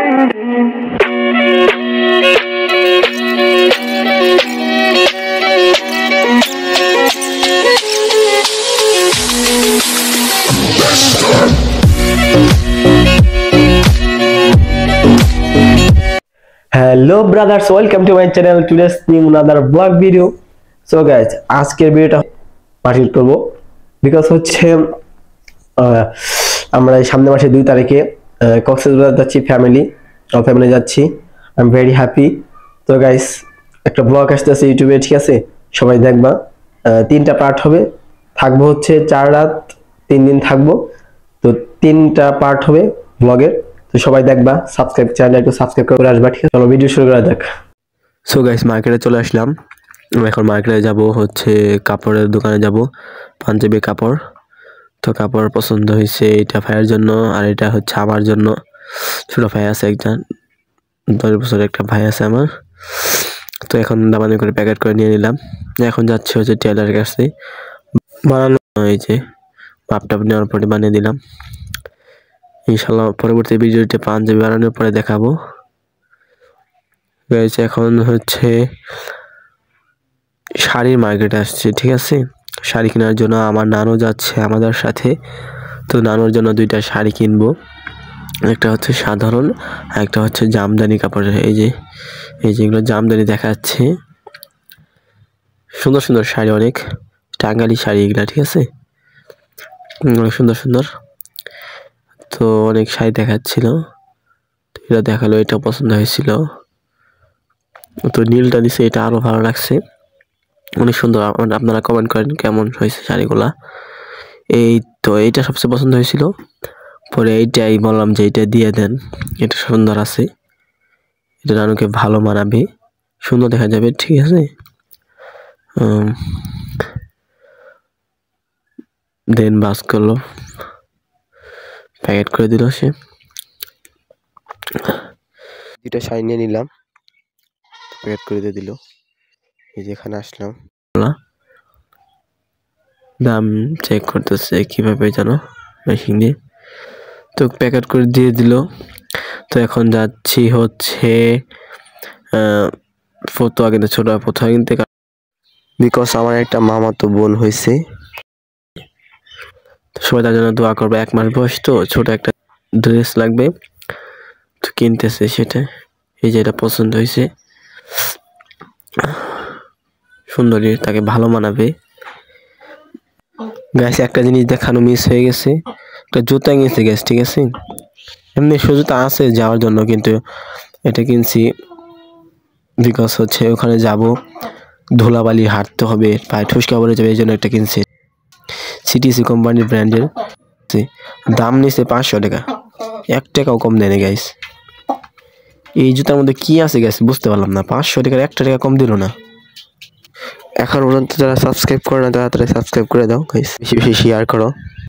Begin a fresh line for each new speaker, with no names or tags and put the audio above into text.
Hello brothers, welcome to my channel. Today's new another vlog video. So guys, আজকের ভিডিওটা পার্টিট করব because হচ্ছে আমরা সামনে মাসে 2 তারিখে কক্সবাজার যাচ্ছি, ফ্যামিলি যাচ্ছি। I am very happy. তো গাইস, একটা ব্লগ আসতেছে ইউটিউবে, ঠিক আছে? সবাই দেখবা। 3টা পার্ট হবে, থাকবো হচ্ছে 4 রাত 3 দিন থাকবো। তো 3টা পার্ট হবে ব্লগের। তো সবাই দেখবা, চ্যানেলটা একটু সাবস্ক্রাইব করে আসবা, ঠিক আছে? চলো ভিডিও শুরু করা যাক। সো গাইস, মার্কেটে চলে আসলাম। এখন মার্কেটে যাব, হচ্ছে কাপড়ের দোকানে যাব, পাঞ্জাবি কাপড়। তো কাপড় পছন্দ হয়েছে, এটা ভাইয়ের জন্য আর এটা হচ্ছে আমার জন্য। ছোট ভাই আছে একটা, 10 বছরের একটা ভাই আছে আমার। তো এখন দামানি করে প্যাকেট করে নিয়ে নিলাম। এখন যাচ্ছে হচ্ছে টেলারের কাছে বানানো, এই যে মাপটা নেওয়ার পরে বানিয়ে দিলাম। ইনশাআল্লাহ পরবর্তী ভিডিওতে পাঞ্জাবি বানানোর পরে দেখাবো। গাইস, এখন হচ্ছে শাড়ির মার্কেটে আসছে, ঠিক আছে? শাড়ি কেনার জন্য আমার নানু যাচ্ছে আমাদের সাথে। তো নানুর জন্য 2টা শাড়ি কিনবো, একটা হচ্ছে সাধারণ আর একটা হচ্ছে জামদানি কাপড়ের। এই যে এগুলো জামদানি দেখা যাচ্ছে, সুন্দর সুন্দর শাড়ি, অনেক টাঙ্গালি শাড়ি এগুলা, ঠিক আছে? অনেক সুন্দর সুন্দর। তো অনেক শাড়ি দেখাচ্ছিল, এটা দেখালো, এটা পছন্দ হয়েছিল। তো নীলটা দিছে, এটা আরো ভালো লাগছে, অনেক সুন্দর। আপনারা কমেন্ট করেন কেমন হয়েছে শাড়িগুলা। এই তো এইটা সবচেয়ে পছন্দ হয়েছিল। পরে এইটাই বললাম যে এটা দিয়ে দেন, এটা সুন্দর আছে, এটা নানুকে ভালো মানাবে, সুন্দর দেখা যাবে, ঠিক আছে? দেন বাস করলো, প্যাকেট করে দিল সে। 2টা শাড়ি নিয়ে নিলাম, প্যাকেট করে দিয়ে দিল। এই যে এখানে আসলাম, দাম চেক করতেছে কিভাবে জানো, মেশিন দিয়ে। তো প্যাকেট করে দিয়ে দিল। তো এখন যাচ্ছি হচ্ছে ফতুয়া কিনতে, ছোট ফতুয়া কিনতে, বিকজ আমার একটা মামাতো বোন হয়েছে। সবাই তার জন্য দোয়া করবে। 1 মাস বয়স, তো ছোট একটা ড্রেস লাগবে, তো কিনতেছে সেটা। এই যে এটা পছন্দ হয়েছে, সুন্দরী, তাকে ভালো মানাবে। গাইস, একটা জিনিস দেখানো মিস হয়ে গেছে, একটা জুতা কিনছে গ্যাস, ঠিক আছে? এমনি জুতা আছে যাওয়ার জন্য, কিন্তু এটা কিনছি বিকজ হচ্ছে ওখানে যাব, ধুলাবালি হাঁটতে হবে, পায়ে ঠুসকা পড়ে যাবে, এই জন্য একটা কিনছি। সিটিসি কোম্পানির ব্র্যান্ডের, দাম নিচ্ছে 500 টাকা, 1 টাকাও কম দেয়নি গাইস। এই জুতার মধ্যে কি আছে গাইস বুঝতে পারলাম না, 500 টাকার 1 টাকা কম দিল না। এখন পর্যন্ত যারা সাবস্ক্রাইব করে না, তাড়াতাড়ি সাবস্ক্রাইব করে দাও গাইস, বেশি বেশি শেয়ার করো।